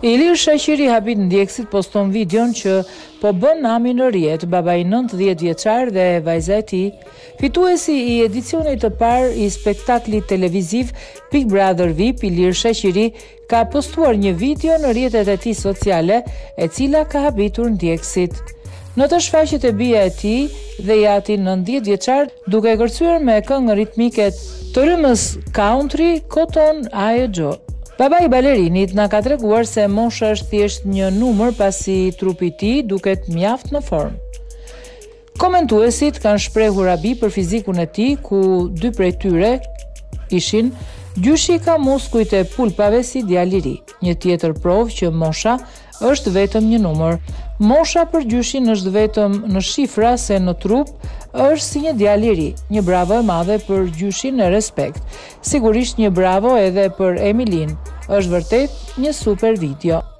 Ilir Shaqiri habit ndjekësit poston videon që po bën Nami në rjet, babai 90 vjeçar dhe vajza e tij, fituesi i edicionit të parë i spektaklit televiziv Big Brother VIP. Ilir Shaqiri ka postuar një video në rrjetet e tij sociale, e cila ka habitur ndjekësit. Në të shfaqet e bija e tij dhe i ati 90 vjeçar, duke kërcyer me këngë ritmike të rrymës country Cotton Eye Joe. Baba i balerinit na ka treguar se mosha është thjesht një numër pasi trupi i tij duket mjaft në formë. Komentuesit kanë shprehur rabi për fizikun e tij, ku dy prej tyre ishin: gjyshi ka muskujt e pulpave si djali i ri. Një tjetër provë që mosha është vetëm një numër. Mosha për gjyshin është vetëm në shifra, se në trup është si një djalë i ri. Një bravo e madhe për gjyshin e respekt. Sigurisht një bravo edhe për Emilin. Është vërtet një super video.